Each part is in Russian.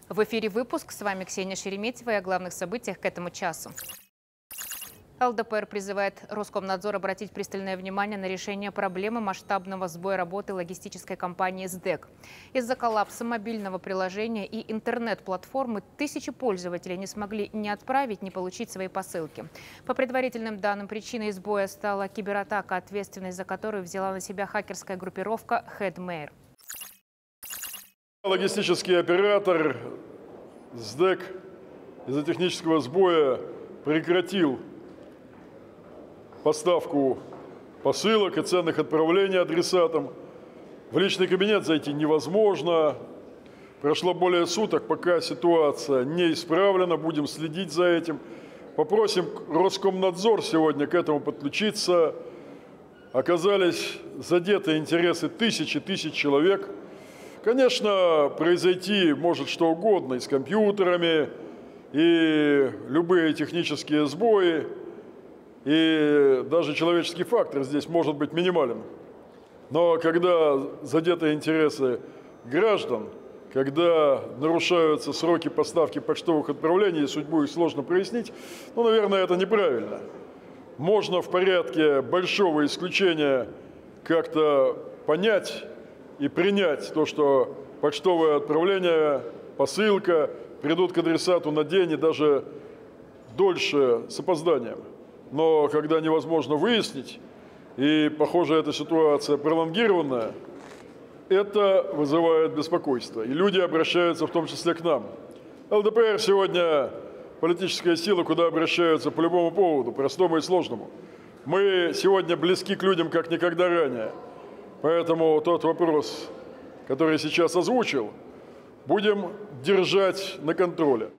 В эфире выпуск. С вами Ксения Шереметьева и о главных событиях к этому часу. ЛДПР призывает Роскомнадзор обратить пристальное внимание на решение проблемы масштабного сбоя работы логистической компании СДЭК. Из-за коллапса мобильного приложения и интернет-платформы тысячи пользователей не смогли ни отправить, ни получить свои посылки. По предварительным данным, причиной сбоя стала кибератака, ответственность за которую взяла на себя хакерская группировка Headmair. Логистический оператор СДЭК из-за технического сбоя прекратил поставку посылок и ценных отправлений адресатам. В личный кабинет зайти невозможно. Прошло более суток, пока ситуация не исправлена. Будем следить за этим. Попросим Роскомнадзор сегодня к этому подключиться. Оказались задеты интересы тысяч человек. Конечно, произойти может что угодно и с компьютерами, и любые технические сбои, и даже человеческий фактор здесь может быть минимален. Но когда задеты интересы граждан, когда нарушаются сроки поставки почтовых отправлений, и судьбу их сложно прояснить, ну, наверное, это неправильно. Можно в порядке большого исключения как-то понять и принять то, что почтовое отправление, посылка придут к адресату на день и даже дольше с опозданием. Но когда невозможно выяснить, и, похоже, эта ситуация пролонгированная, это вызывает беспокойство. И люди обращаются в том числе к нам. ЛДПР сегодня политическая сила, куда обращаются по любому поводу, простому и сложному. Мы сегодня близки к людям, как никогда ранее. Поэтому тот вопрос, который я сейчас озвучил, будем держать на контроле.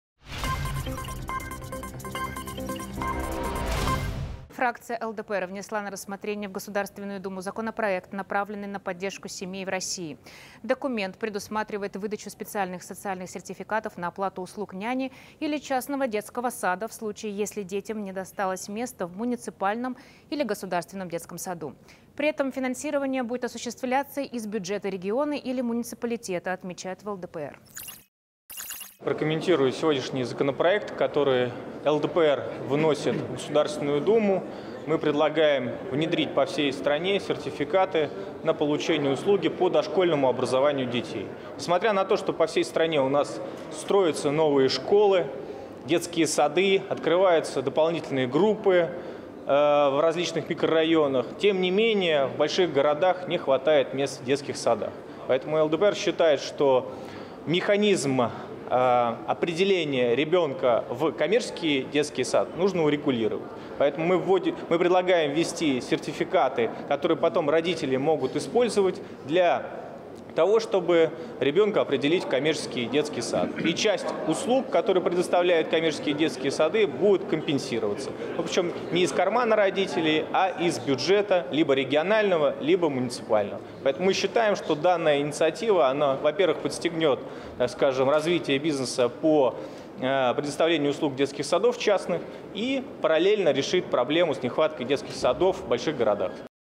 Фракция ЛДПР внесла на рассмотрение в Государственную Думу законопроект, направленный на поддержку семей в России. Документ предусматривает выдачу специальных социальных сертификатов на оплату услуг няни или частного детского сада в случае, если детям не досталось места в муниципальном или государственном детском саду. При этом финансирование будет осуществляться из бюджета региона или муниципалитета, отмечают в ЛДПР. Прокомментирую сегодняшний законопроект, который ЛДПР выносит в Государственную Думу. Мы предлагаем внедрить по всей стране сертификаты на получение услуги по дошкольному образованию детей. Несмотря на то, что по всей стране у нас строятся новые школы, детские сады, открываются дополнительные группы в различных микрорайонах, тем не менее в больших городах не хватает мест в детских садах. Поэтому ЛДПР считает, что механизм определение ребенка в коммерческий детский сад нужно урегулировать. Поэтому мы предлагаем ввести сертификаты, которые потом родители могут использовать для того, чтобы ребенка определить в коммерческий детский сад. И часть услуг, которые предоставляют коммерческие детские сады, будет компенсироваться. Ну, причем не из кармана родителей, а из бюджета либо регионального, либо муниципального. Поэтому мы считаем, что данная инициатива, она, во-первых, подстегнет, так скажем, развитие бизнеса по предоставлению услуг детских садов частных и параллельно решит проблему с нехваткой детских садов в больших городах.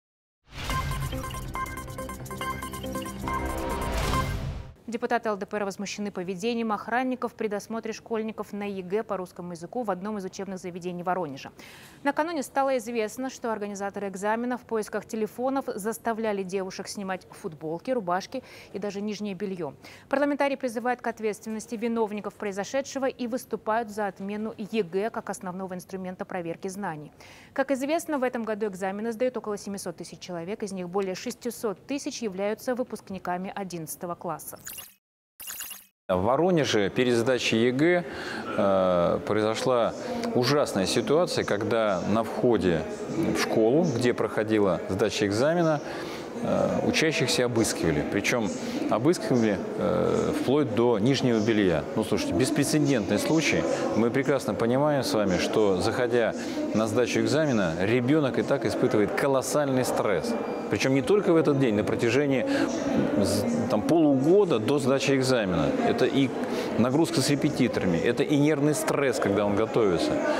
Депутаты ЛДПР возмущены поведением охранников при досмотре школьников на ЕГЭ по русскому языку в одном из учебных заведений Воронежа. Накануне стало известно, что организаторы экзамена в поисках телефонов заставляли девушек снимать футболки, рубашки и даже нижнее белье. Парламентарии призывают к ответственности виновников произошедшего и выступают за отмену ЕГЭ как основного инструмента проверки знаний. Как известно, в этом году экзамены сдают около 700 тысяч человек, из них более 600 тысяч являются выпускниками 11 класса. В Воронеже перед сдачей ЕГЭ произошла ужасная ситуация, когда на входе в школу, где проходила сдача экзамена, учащихся обыскивали. Причем обыскивали вплоть до нижнего белья. Ну, слушайте, беспрецедентный случай. Мы прекрасно понимаем с вами, что, заходя на сдачу экзамена, ребенок и так испытывает колоссальный стресс. Причем не только в этот день, на протяжении полугода до сдачи экзамена. Это и нагрузка с репетиторами, это и нервный стресс, когда он готовится.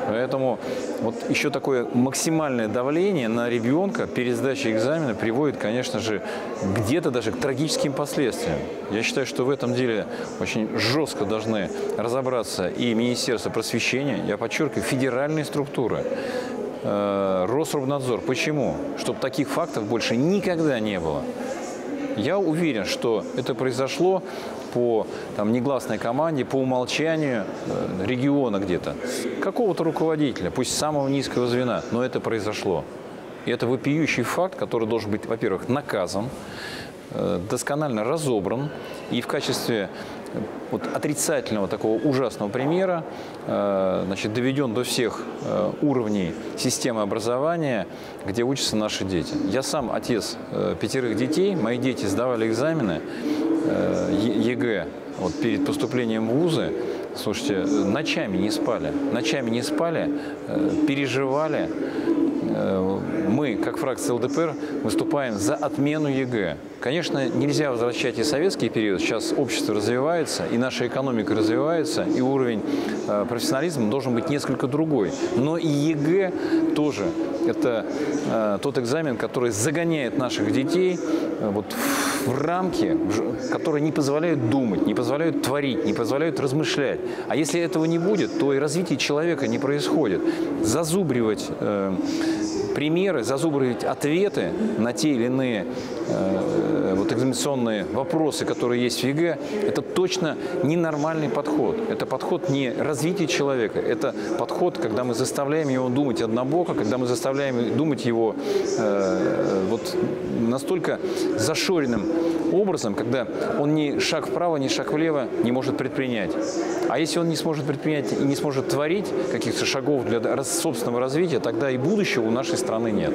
Поэтому вот еще такое максимальное давление на ребенка перед сдачей экзамена приводит, конечно же, где-то даже к трагическим последствиям. Я считаю, что в этом деле очень жестко должны разобраться и Министерство просвещения, я подчеркиваю, федеральные структуры, Рособнадзор. Почему? Чтобы таких фактов больше никогда не было. Я уверен, что это произошло по негласной команде, по умолчанию региона где-то, какого-то руководителя, пусть самого низкого звена, но это произошло. И это вопиющий факт, который должен быть, во-первых, наказан, досконально разобран и в качестве отрицательного такого ужасного примера доведен до всех уровней системы образования, где учатся наши дети. Я сам отец 5 детей, мои дети сдавали экзамены ЕГЭ перед поступлением в вузы. Слушайте, ночами не спали, переживали. Мы, как фракция ЛДПР, выступаем за отмену ЕГЭ. Конечно, нельзя возвращать и советский период. Сейчас общество развивается, и наша экономика развивается, и уровень профессионализма должен быть несколько другой. Но и ЕГЭ тоже это тот экзамен, который загоняет наших детей в рамки, которые не позволяют думать, не позволяют творить, не позволяют размышлять. А если этого не будет, то и развитие человека не происходит. Зазубривать примеры, зазубривать ответы на те или иные экзаменационные вопросы, которые есть в ЕГЭ, это точно ненормальный подход. Это подход не развития человека, это подход, когда мы заставляем его думать однобоко, когда мы заставляем думать его настолько зашоренным образом, когда он ни шаг вправо, ни шаг влево не может предпринять. А если он не сможет предпринять и не сможет творить каких-то шагов для собственного развития, тогда и будущего у нашей страны нет.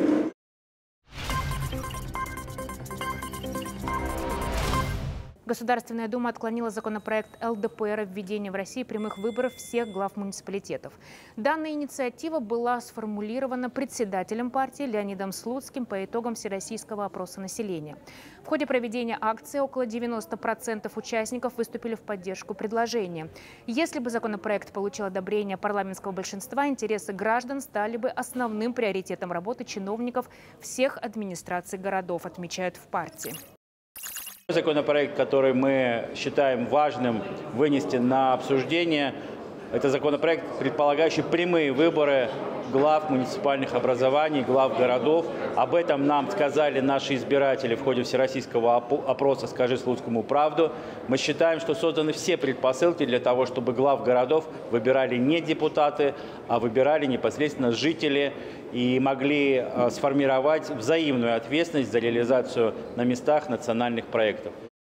Государственная Дума отклонила законопроект ЛДПР о введении в России прямых выборов всех глав муниципалитетов. Данная инициатива была сформулирована председателем партии Леонидом Слуцким по итогам всероссийского опроса населения. В ходе проведения акции около 90% участников выступили в поддержку предложения. Если бы законопроект получил одобрение парламентского большинства, интересы граждан стали бы основным приоритетом работы чиновников всех администраций городов, отмечают в партии. Законопроект, который мы считаем важным вынести на обсуждение, это законопроект, предполагающий прямые выборы глав муниципальных образований, глав городов. Об этом нам сказали наши избиратели в ходе всероссийского опроса «Скажи Слуцкому правду». Мы считаем, что созданы все предпосылки для того, чтобы глав городов выбирали не депутаты, а выбирали непосредственно жители и могли сформировать взаимную ответственность за реализацию на местах национальных проектов.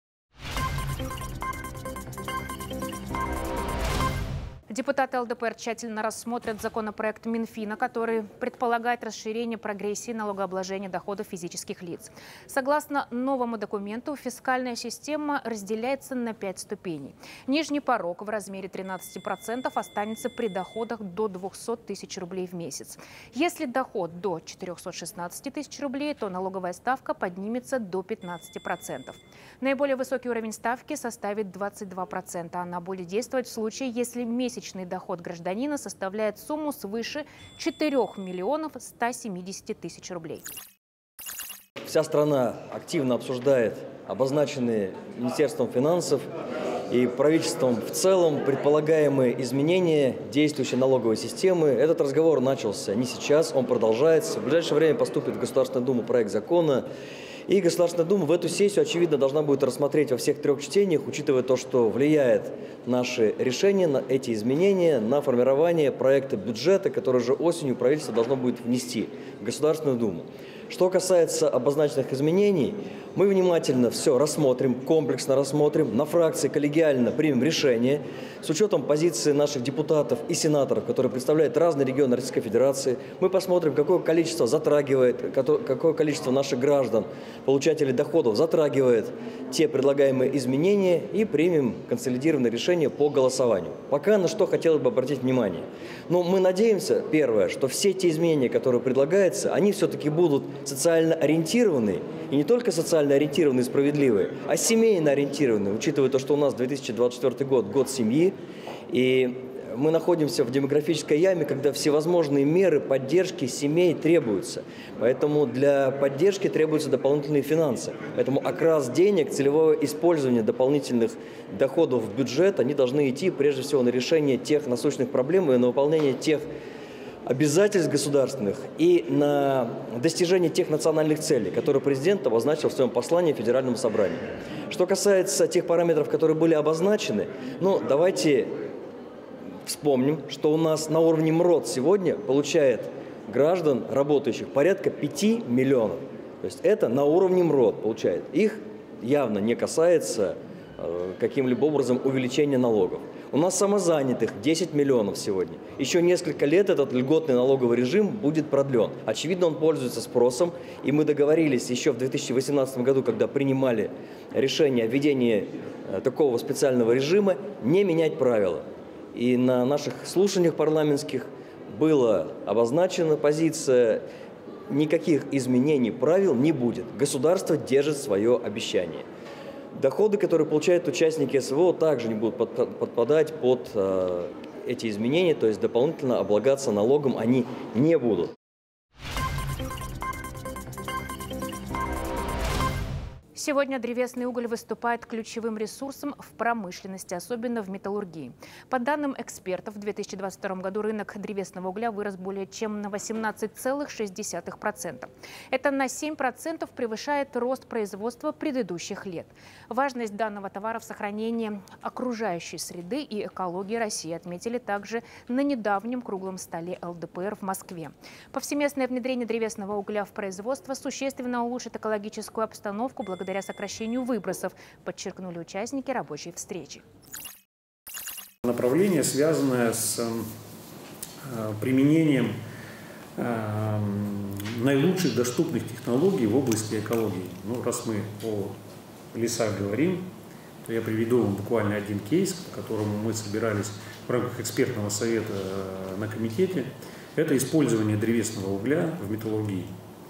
Депутаты ЛДПР тщательно рассмотрят законопроект Минфина, который предполагает расширение прогрессии налогообложения доходов физических лиц. Согласно новому документу, фискальная система разделяется на 5 ступеней. Нижний порог в размере 13% останется при доходах до 200 тысяч рублей в месяц. Если доход до 416 тысяч рублей, то налоговая ставка поднимется до 15%. Наиболее высокий уровень ставки составит 22%. Она будет действовать в случае, если месячный доход гражданина составляет сумму свыше 4 миллионов 170 тысяч рублей. Вся страна активно обсуждает обозначенные Министерством финансов и правительством в целом предполагаемые изменения действующей налоговой системы. Этот разговор начался не сейчас, он продолжается. В ближайшее время поступит в Государственную Думу проект закона. И Государственная Дума в эту сессию, очевидно, должна будет рассмотреть во всех 3 чтениях, учитывая то, что влияет наши решения на эти изменения, на формирование проекта бюджета, который же осенью правительство должно будет внести в Государственную Думу. Что касается обозначенных изменений, мы внимательно все рассмотрим, комплексно рассмотрим, на фракции коллегиально примем решение с учетом позиции наших депутатов и сенаторов, которые представляют разные регионы Российской Федерации. Мы посмотрим, какое количество затрагивает, какое количество наших граждан, получателей доходов затрагивает те предлагаемые изменения и примем консолидированное решение по голосованию. Пока на что хотелось бы обратить внимание. Но мы надеемся, первое, что все те изменения, которые предлагаются, они все-таки будут социально ориентированные, и не только социально ориентированные и справедливые, а семейно ориентированные, учитывая то, что у нас 2024 год, год семьи, и мы находимся в демографической яме, когда всевозможные меры поддержки семей требуются. Поэтому для поддержки требуются дополнительные финансы. Поэтому окрас денег, целевое использование дополнительных доходов в бюджет, они должны идти прежде всего на решение тех насущных проблем и на выполнение тех обязательств государственных и на достижение тех национальных целей, которые президент обозначил в своем послании Федеральному собранию. Что касается тех параметров, которые были обозначены, давайте вспомним, что у нас на уровне МРОТ сегодня получает граждан, работающих, порядка 5 миллионов. То есть это на уровне МРОТ получает. Их явно не касается каким-либо образом увеличения налогов. У нас самозанятых 10 миллионов сегодня. Еще несколько лет этот льготный налоговый режим будет продлен. Очевидно, он пользуется спросом, и мы договорились еще в 2018 году, когда принимали решение о введении такого специального режима, не менять правила. И на наших слушаниях парламентских была обозначена позиция: никаких изменений правил не будет. Государство держит свое обещание. Доходы, которые получают участники СВО, также не будут подпадать под эти изменения, то есть дополнительно облагаться налогом они не будут. Сегодня древесный уголь выступает ключевым ресурсом в промышленности, особенно в металлургии. По данным экспертов, в 2022 году рынок древесного угля вырос более чем на 18,6%. Это на 7% превышает рост производства предыдущих лет. Важность данного товара в сохранении окружающей среды и экологии России отметили также на недавнем круглом столе ЛДПР в Москве. Повсеместное внедрение древесного угля в производство существенно улучшит экологическую обстановку благодаря сокращению выбросов, подчеркнули участники рабочей встречи. Направление, связанное с применением наилучших доступных технологий в области экологии. Раз мы о лесах говорим, то я приведу вам буквально один кейс, к которому мы собирались в рамках экспертного совета на комитете. Это использование древесного угля в металлургии.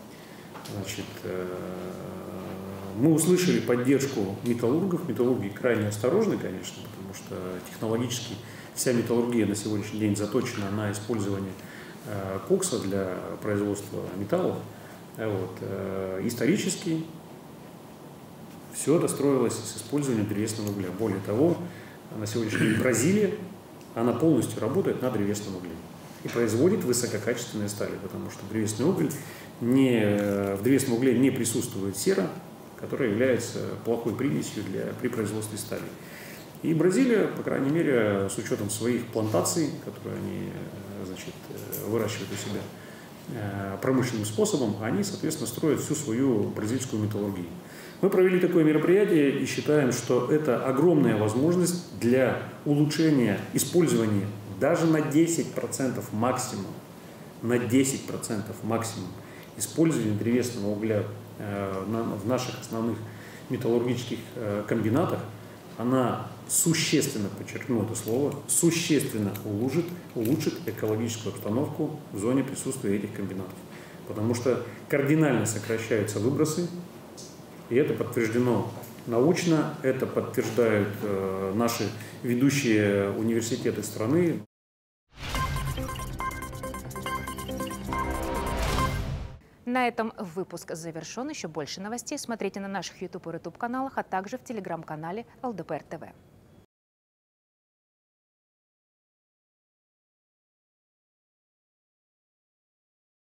Мы услышали поддержку металлургов. Металлурги крайне осторожны, конечно, потому что технологически вся металлургия на сегодняшний день заточена на использование кокса для производства металлов. Исторически все это строилось с использованием древесного угля. Более того, на сегодняшний день Бразилия, она полностью работает на древесном угле и производит высококачественные стали, потому что древесный уголь в древесном угле не присутствует сера, которая является плохой примесью при производстве стали. И Бразилия, по крайней мере, с учетом своих плантаций, которые они выращивают у себя промышленным способом, они, соответственно, строят всю свою бразильскую металлургию. Мы провели такое мероприятие и считаем, что это огромная возможность для улучшения использования даже на 10% максимум, использования древесного угля в наших основных металлургических комбинатах. Она существенно, подчеркну это слово, существенно улучшит экологическую обстановку в зоне присутствия этих комбинатов. Потому что кардинально сокращаются выбросы, и это подтверждено научно, это подтверждают наши ведущие университеты страны. На этом выпуск завершен. Еще больше новостей смотрите на наших YouTube и YouTube каналах, а также в телеграм-канале ЛДПР ТВ.